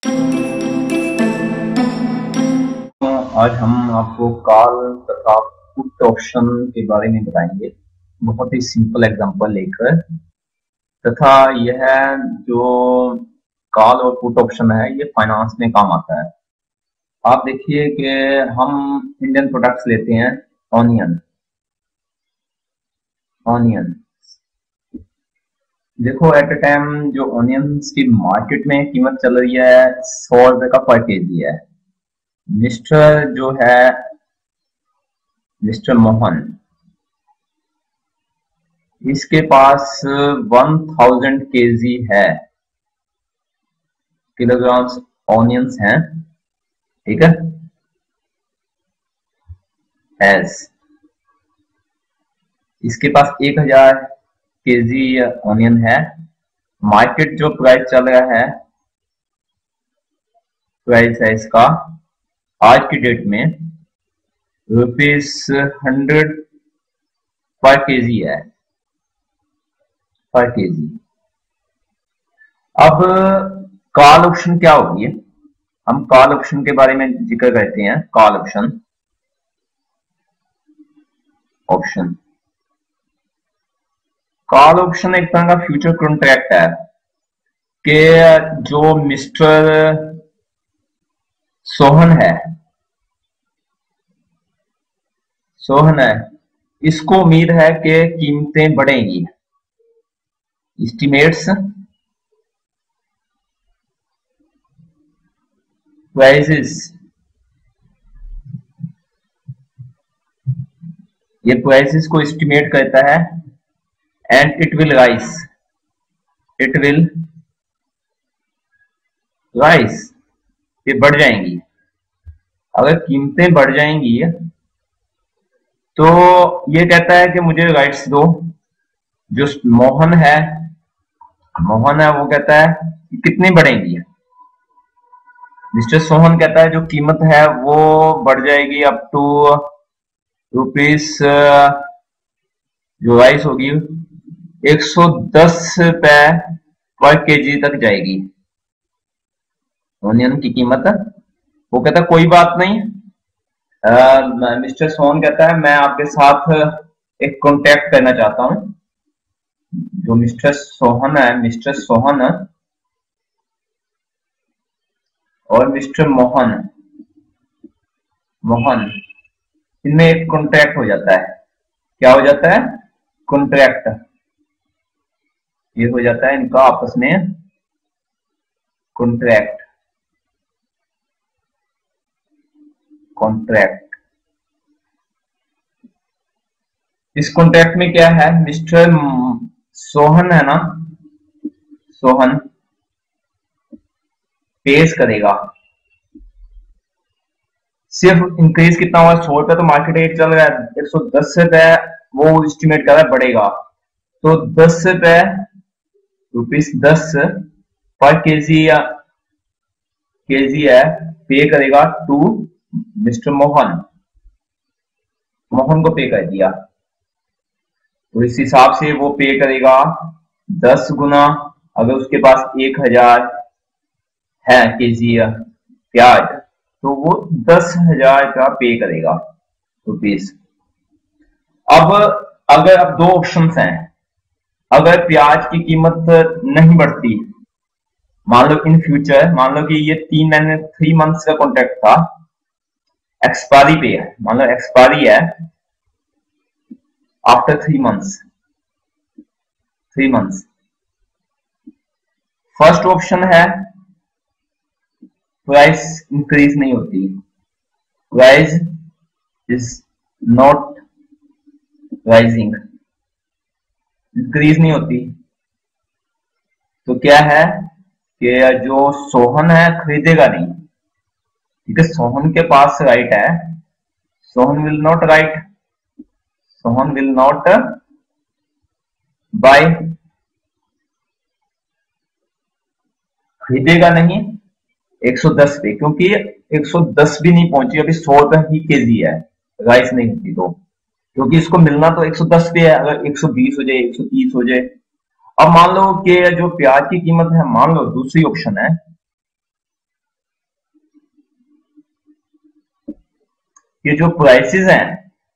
आज हम आपको कॉल तथा पुट ऑप्शन के बारे में बताएंगे, बहुत ही सिंपल एग्जांपल लेकर। तथा यह जो कॉल और पुट ऑप्शन है ये फाइनेंस में काम आता है। आप देखिए कि हम इंडियन प्रोडक्ट्स लेते हैं, ऑनियन देखो, एट ए टाइम जो ऑनियंस की मार्केट में कीमत चल रही है 100 रुपए का पर केजी है। मिस्टर मोहन, इसके पास 1000 केजी है, किलोग्राम्स ऑनियंस हैं, ठीक है। एस इसके पास 1000 केजी ऑनियन है। मार्केट जो प्राइस चल रहा है, प्राइस है इसका आज की डेट में ₹100 पर केजी है, पर केजी। अब कॉल ऑप्शन क्या होगी, हम कॉल ऑप्शन के बारे में जिक्र करते हैं। कॉल ऑप्शन एक तरह का फ्यूचर कॉन्ट्रैक्ट है कि जो मिस्टर सोहन है, इसको उम्मीद है कि कीमतें बढ़ेंगी। एस्टिमेट्स प्राइसेस, ये प्राइसेस को एस्टिमेट करता है। एंड इट विल राइज, ये बढ़ जाएंगी। अगर कीमतें बढ़ जाएंगी तो ये कहता है कि मुझे राइट्स दो। जो मोहन है वो कहता है कि कितनी बढ़ेंगी। मिस्टर सोहन कहता है जो कीमत है वो बढ़ जाएगी अप टू रुपीस, जो राइस होगी 110 रुपए पर केजी तक जाएगी ऑनियन की कीमत। वो कहता है कोई बात नहीं। मिस्टर सोहन कहता है मैं आपके साथ एक कॉन्टेक्ट करना चाहता हूं। जो मिस्टर सोहन और मिस्टर मोहन इनमें एक कॉन्ट्रैक्ट हो जाता है। क्या हो जाता है? कॉन्ट्रैक्ट। ये हो जाता है इनका आपस में कॉन्ट्रैक्ट। इस कॉन्ट्रैक्ट में क्या है, मिस्टर सोहन है ना, सोहन पेश करेगा। सिर्फ इंक्रीज कितना हुआ, 100 रुपए तो मार्केट रेट चल रहा है, 110 रुपए वो एस्टिमेट कर रहा है बढ़ेगा। तो 10 रुपए, ₹10 पर केजी है, पे करेगा टू मिस्टर मोहन को पे कर दिया। तो इस हिसाब से वो पे करेगा 10 गुना। अगर उसके पास 1000 है केजी प्याज, तो वो 10,000 का पे करेगा रुपीस। अब अगर अब दो ऑप्शंस हैं, अगर प्याज की कीमत नहीं बढ़ती, मान लो इन फ्यूचर, मान लो कि ये 3 मंथ्स का कॉन्ट्रैक्ट था, एक्सपायरी पे है, मान लो एक्सपायरी है आफ्टर 3 मंथ्स। फर्स्ट ऑप्शन है प्राइस इंक्रीज नहीं होती, price is not rising, increase नहीं होती। तो क्या है कि जो सोहन है खरीदेगा नहीं, ठीक है। सोहन के पास राइट है, सोहन विल नॉट बाय, खरीदेगा नहीं 110 पे, क्योंकि 110 भी नहीं पहुंची, अभी 100 रुपए ही केजी है, राइस नहीं होती। तो क्योंकि इसको मिलना तो 110 पे है, अगर 120 हो जाए, 130 हो जाए। अब मान लो कि जो प्याज की कीमत है, मान लो दूसरी ऑप्शन है ये जो प्राइसेस हैं,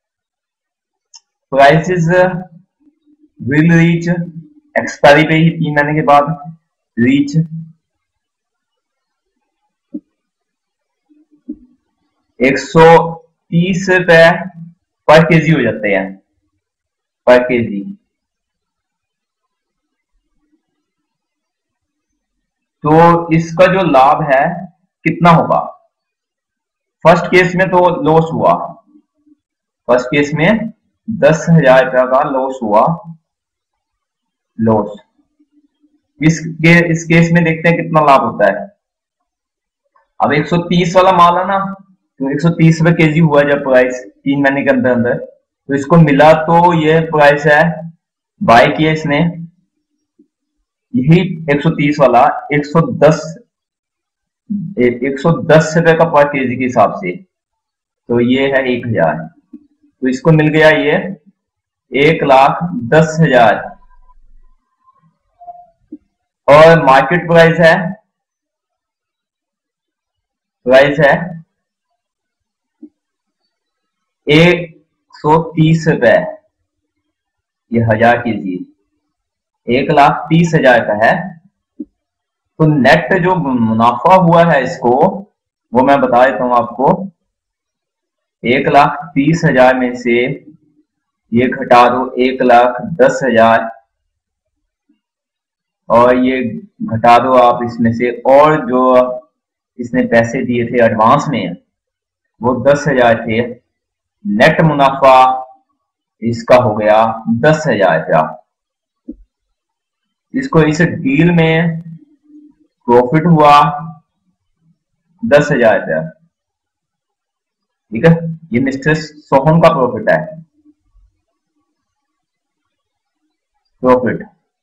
प्राइसेस विल रीच एक्सपायरी पे ही 3 महीने के बाद रीच 130 रुपए पर केजी हो जाते हैं, पर केजी। तो इसका जो लाभ है कितना होगा? फर्स्ट केस में तो लॉस हुआ, फर्स्ट केस में 10,000 रुपया का लॉस हुआ, लॉस। इस केस में देखते हैं कितना लाभ होता है। अब 130 वाला माल है ना, तो 130 रुपए केजी हुआ जब प्राइस 3 महीने के अंदर अंदर, तो इसको मिला तो ये प्राइस है, बाय किया इसने, यही 130 वाला 110 रुपए का पर केजी के हिसाब से, तो ये है 1,000, तो इसको मिल गया ये 1,10,000। और मार्केट प्राइस है 130 रुपए, ये 1000 केजी 1,30,000 का है। तो नेट जो मुनाफा हुआ है इसको, वो मैं बता देता हूं आपको। 1,30,000 में से ये घटा दो 1,10,000, और ये घटा दो आप इसमें से, और जो इसने पैसे दिए थे एडवांस में वो 10,000 थे, नेट मुनाफा इसका हो गया 10,000 रुपया। इसको इस डील में प्रॉफिट हुआ 10,000 रुपया, ठीक है। ये मिस्टर सोहन का प्रॉफिट है, प्रॉफिट।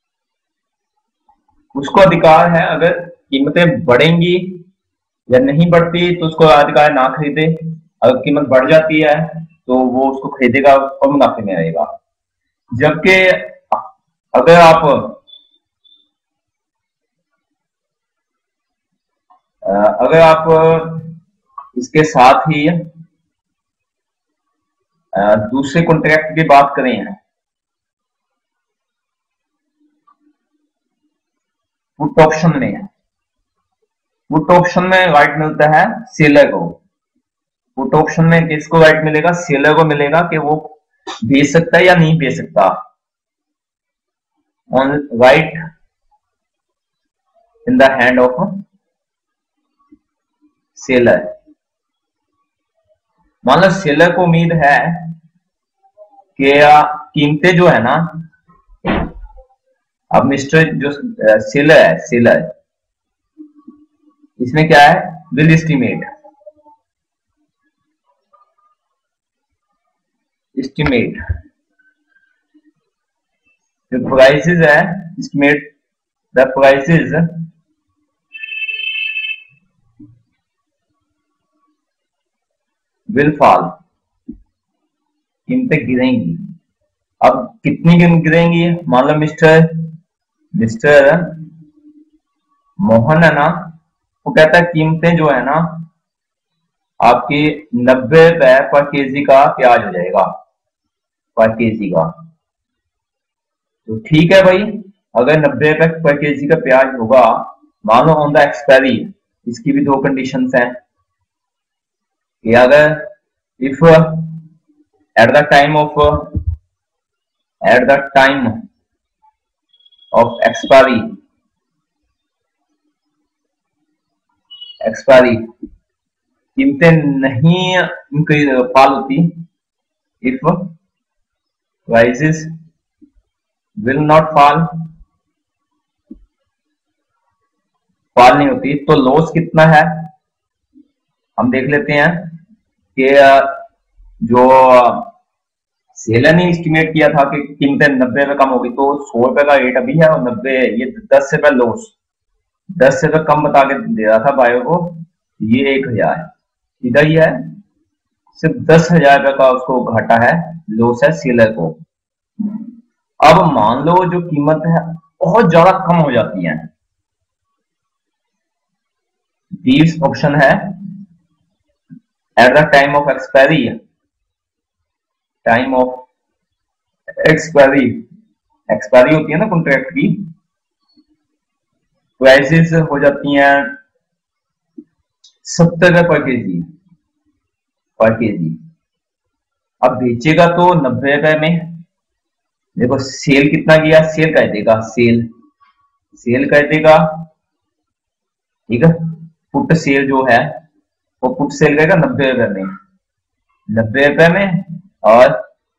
उसको अधिकार है, अगर कीमतें बढ़ेंगी या नहीं बढ़ती तो उसको अधिकार ना खरीदे, अगर कीमत बढ़ जाती है तो वो उसको खरीदेगा और मुनाफे में रहेगा। जबकि अगर आप इसके साथ ही दूसरे कॉन्ट्रैक्ट की बात करें, पुट ऑप्शन में, पुट ऑप्शन में राइट मिलता है सेलर को। पुट ऑप्शन में किसको राइट मिलेगा? सेलर को मिलेगा कि वो बेच सकता है या नहीं बेच सकता। On right in the hand of seller. मान लो सेलर को उम्मीद है कि कीमतें जो है ना, अब मिस्टर जो सेलर है, सेलर इसमें क्या है? विल एस्टिमेट, एस्टिमेट जो प्राइसेस है, estimate the prices will fall, कीमतें गिरेंगी। अब कितनी गिरेंगी? मान लो मिस्टर मोहन है ना, वो कहता है कीमतें जो है ना आपकी 90 रुपए पर केजी का प्याज हो जाएगा, पर केजी का। तो ठीक है भाई, अगर 90 रुपए पर केजी का प्याज होगा, मान लो ऑन द एक्सपायरी, इसकी भी दो कंडीशंस हैं कि अगर if at the time of expiry कीमतें नहीं इनकी फॉल होती, if prices will not fall नहीं होती, तो लॉस कितना है हम देख लेते हैं कि जो सेलर ने एस्टिमेट किया था कि कीमतें 90 रुपए कम होगी, तो 100 रुपए का रेट अभी है और 90, ये 10 रुपए लॉस, 10 रुपए कम बता के दे रहा था बायो को, ये 1,000 सीधा ही है, सिर्फ 10,000 रुपए का उसको घाटा है, लॉस है सेलर को। अब मान लो जो कीमत है बहुत ज्यादा कम हो जाती है, ऑप्शन है at the time of expiry, time of expiry, expiry होती है ना कॉन्ट्रैक्ट की, प्राइसेस हो जाती हैं 70 रुपए पर केजी। अब बेचेगा तो 90 रुपए में। देखो सेल कितना किया, सेल कर देगा, सेल कर देगा, ठीक है। पुट सेल जो है वो पुट सेल करेगा 90 रुपए में, 90 रुपए में। और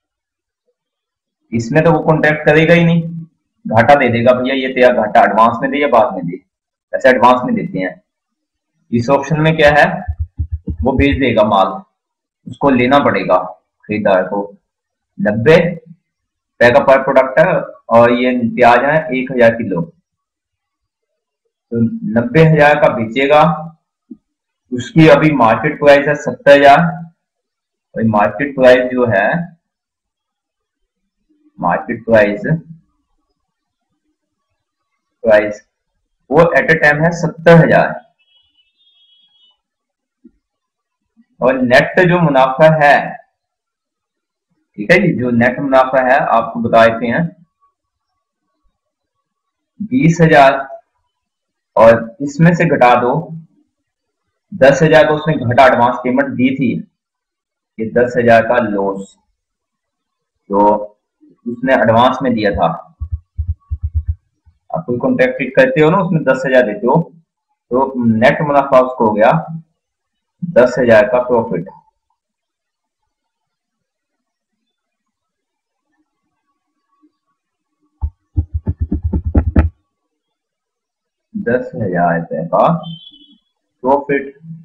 इसमें तो वो कॉन्ट्रैक्ट करेगा ही नहीं, घाटा दे देगा, भैया ये तेरा घाटा एडवांस में दे या बाद में दे, ऐसे एडवांस में देते हैं। इस ऑप्शन में क्या है, वो बेच देगा माल, उसको लेना पड़ेगा खरीदार को। 90 रुपए का पर प्रोडक्ट है और ये प्याज है 1000 किलो, तो 90,000 का बेचेगा। उसकी अभी मार्केट प्राइस है 70,000, और मार्केट प्राइस जो है, मार्केट प्राइस वो एट ए टाइम है 70,000। और नेट जो मुनाफा है, ठीक है जी, जो नेट मुनाफा है आपको बता देते हैं 20,000, और इसमें से घटा दो 10,000 को उसने घटा एडवांस पेमेंट दी थी, ये 10,000 का लॉस जो उसने एडवांस में दिया था। आप कोई कॉन्ट्रैक्ट करते हो ना, उसमें 10,000 देते हो, तो नेट मुनाफा उसको हो गया 10,000 का प्रॉफिट। ₹10,000 का प्रॉफिट